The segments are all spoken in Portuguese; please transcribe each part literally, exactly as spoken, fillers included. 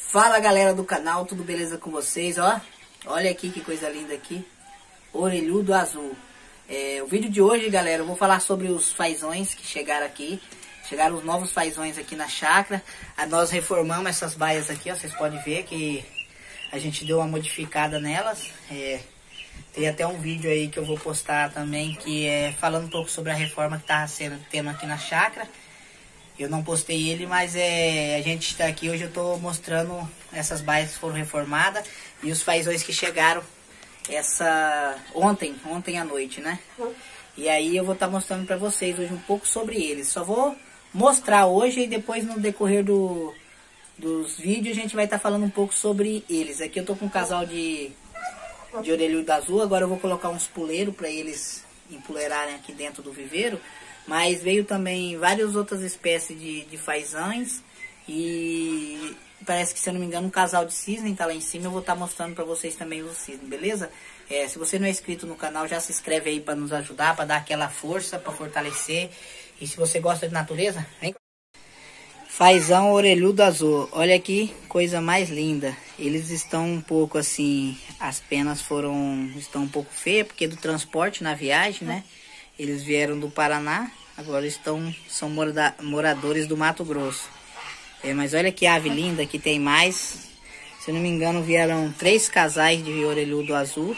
Fala galera do canal, tudo beleza com vocês? Ó, olha aqui que coisa linda aqui, orelhudo azul. É, o vídeo de hoje, galera, eu vou falar sobre os fazões que chegaram aqui. Chegaram os novos fazões aqui na chácara. A, nós reformamos essas baias aqui, ó, vocês podem ver que a gente deu uma modificada nelas. É, tem até um vídeo aí que eu vou postar também, que é falando um pouco sobre a reforma que tá sendo tendo aqui na chácara. Eu não postei ele, mas é, a gente está aqui hoje, eu estou mostrando essas baias que foram reformadas e os fazões que chegaram essa ontem, ontem à noite, né? Uhum. E aí eu vou estar tá mostrando para vocês hoje um pouco sobre eles. Só vou mostrar hoje e depois no decorrer do, dos vídeos a gente vai estar tá falando um pouco sobre eles. Aqui eu tô com um casal de, de orelhudo azul, agora eu vou colocar uns puleiros para eles empoleirarem aqui dentro do viveiro. Mas veio também várias outras espécies de, de fazões e parece que, se eu não me engano, um casal de cisne tá lá em cima. Eu vou estar tá mostrando para vocês também os cisnes, beleza? É, se você não é inscrito no canal, já se inscreve aí para nos ajudar, para dar aquela força, para fortalecer. E se você gosta de natureza, vem. Fazão orelhudo azul, olha que coisa mais linda. Eles estão um pouco assim, as penas foram, estão um pouco feias, porque do transporte na viagem, né? Eles vieram do Paraná, agora estão, são morada, moradores do Mato Grosso. É, mas olha que ave linda, que tem mais. Se eu não me engano, vieram três casais de orelhudo azul.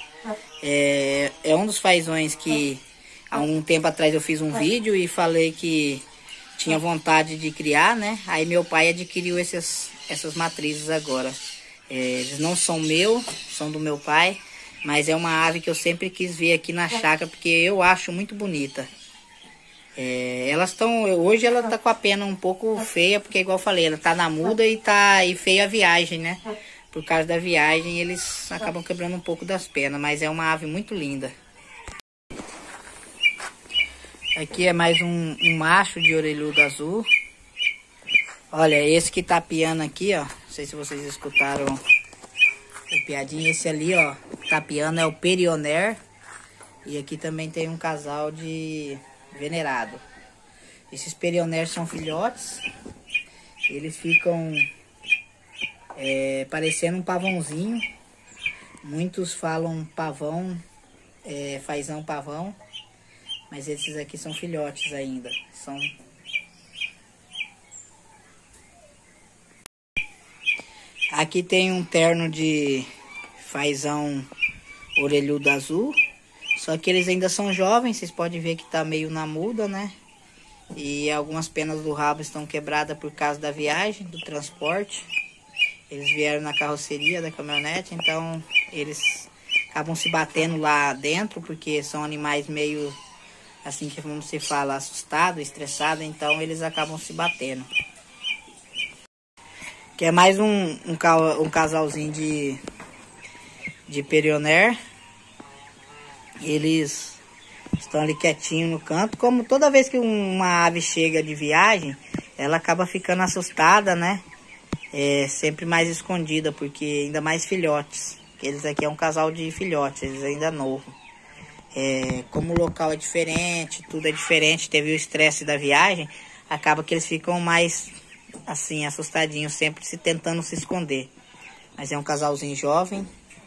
É, é um dos fazões que há um tempo atrás eu fiz um vídeo e falei que tinha vontade de criar, né? Aí meu pai adquiriu esses, essas matrizes agora. É, eles não são meus, são do meu pai. Mas é uma ave que eu sempre quis ver aqui na chácara, porque eu acho muito bonita. É, elas estão, hoje ela tá com a pena um pouco feia, porque igual eu falei, ela tá na muda e tá e feia a viagem, né? Por causa da viagem eles acabam quebrando um pouco das penas, mas é uma ave muito linda. Aqui é mais um, um macho de orelhudo azul. Olha, esse que tá piando aqui, ó. Não sei se vocês escutaram o piadinho. Esse ali, ó, tá piando é o Perioner. E aqui também tem um casal de venerado. Esses Perioner são filhotes. Eles ficam é, parecendo um pavãozinho. Muitos falam pavão, é, fazão pavão. Mas esses aqui são filhotes ainda. São... Aqui tem um terno de fazão orelhudo azul. Só que eles ainda são jovens. Vocês podem ver que tá meio na muda, né? E algumas penas do rabo estão quebradas por causa da viagem, do transporte. Eles vieram na carroceria da caminhonete. Então eles acabam se batendo lá dentro, porque são animais meio, assim que vamos se fala, assustados, estressados. Então eles acabam se batendo. Que é mais um, um, um casalzinho de, de Perioner. Eles estão ali quietinho no canto. Como toda vez que uma ave chega de viagem, ela acaba ficando assustada, né? É sempre mais escondida, porque ainda mais filhotes. Eles aqui é um casal de filhotes, eles ainda novo. É, como o local é diferente, tudo é diferente, teve o estresse da viagem, acaba que eles ficam mais... assim, assustadinho, sempre se tentando se esconder. Mas é um casalzinho jovem.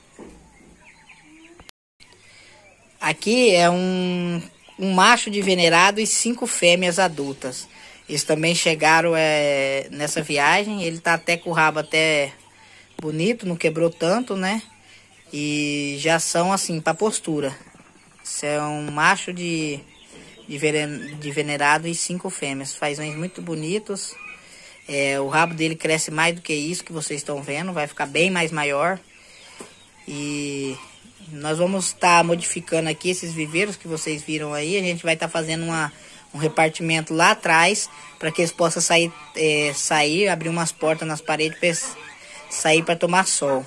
Aqui é um, um macho de venerado e cinco fêmeas adultas. Eles também chegaram é, nessa viagem. Ele tá até com o rabo até bonito, não quebrou tanto, né? E já são assim, para postura. Isso é um macho de, de, de venerado e cinco fêmeas. Fazões muito bonitos. É, o rabo dele cresce mais do que isso que vocês estão vendo, vai ficar bem mais maior. E nós vamos estar tá modificando aqui esses viveiros que vocês viram aí. A gente vai estar tá fazendo uma, um repartimento lá atrás, para que eles possam sair, é, sair, abrir umas portas nas paredes para eles sair para tomar sol.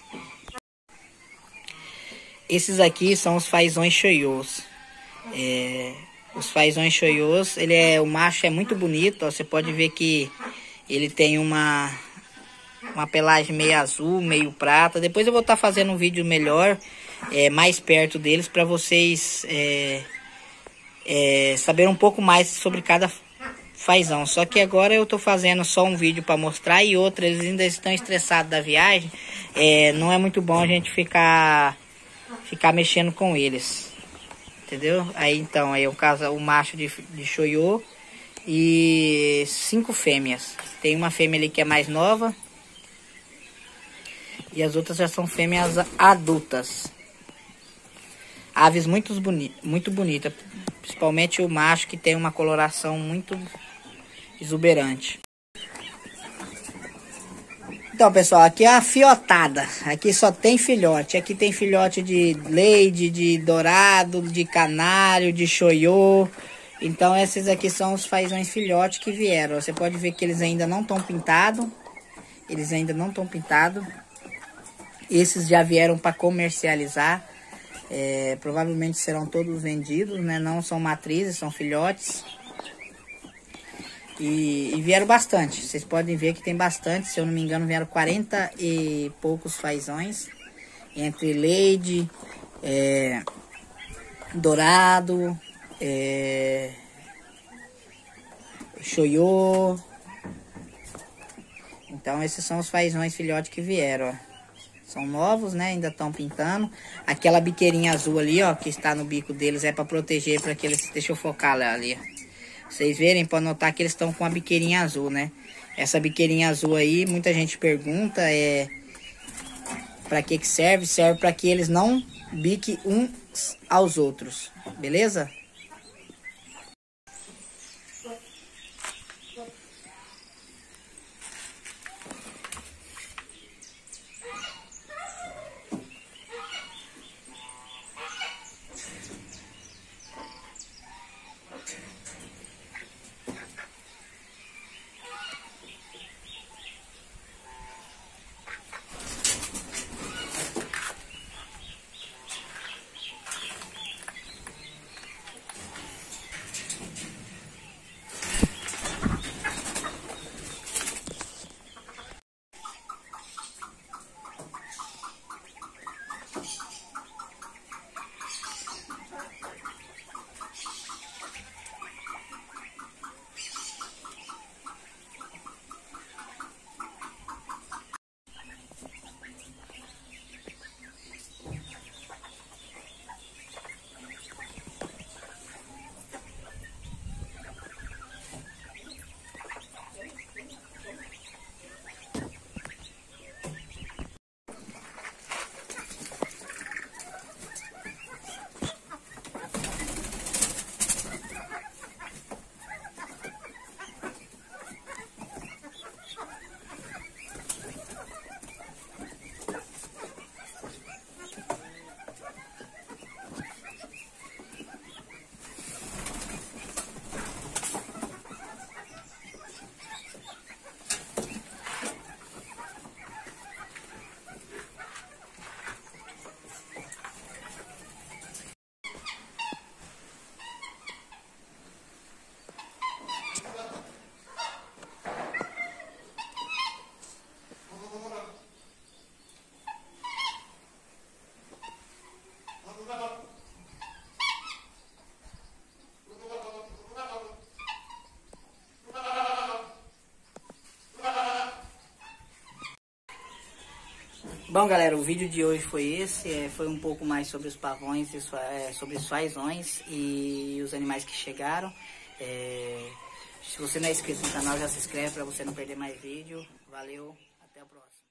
Esses aqui são os fazões choiôs. É, os fazões choiôs, ele é, o macho é muito bonito, ó, você pode ver que ele tem uma, uma pelagem meio azul, meio prata. Depois eu vou estar tá fazendo um vídeo melhor, é, mais perto deles, para vocês é, é, saberem um pouco mais sobre cada fazão. Só que agora eu tô fazendo só um vídeo para mostrar e outro, eles ainda estão estressados da viagem. É, não é muito bom a gente ficar ficar mexendo com eles, entendeu? Aí então, aí o caso, o macho de, de Choiô e cinco fêmeas. Tem uma fêmea ali que é mais nova e as outras já são fêmeas adultas. Aves muito, boni muito bonitas, principalmente o macho, que tem uma coloração muito exuberante. Então, pessoal, aqui é a fiotada. Aqui só tem filhote. Aqui tem filhote de leide, de dourado, de canário, de choiô. Então, esses aqui são os fazões filhotes que vieram. Você pode ver que eles ainda não estão pintados. Eles ainda não estão pintados. Esses já vieram para comercializar. É, provavelmente serão todos vendidos, né? Não são matrizes, são filhotes. E, e vieram bastante. Vocês podem ver que tem bastante. Se eu não me engano, vieram quarenta e poucos fazões. Entre leide, é, dourado, é, choiô. Então esses são os fazões filhotes que vieram, ó. São novos, né? Ainda estão pintando. Aquela biqueirinha azul ali, ó, que está no bico deles, é para proteger, para que eles... Deixa eu focar lá, ali. Vocês verem, pode notar que eles estão com a biqueirinha azul, né? Essa biqueirinha azul aí, muita gente pergunta, é... Para que que serve? Serve para que eles não biquem uns aos outros, beleza? Bom, galera, o vídeo de hoje foi esse, é, foi um pouco mais sobre os pavões, isso, é, sobre os fazões e os animais que chegaram. É, se você não é inscrito no canal, já se inscreve para você não perder mais vídeo. Valeu, até a próxima.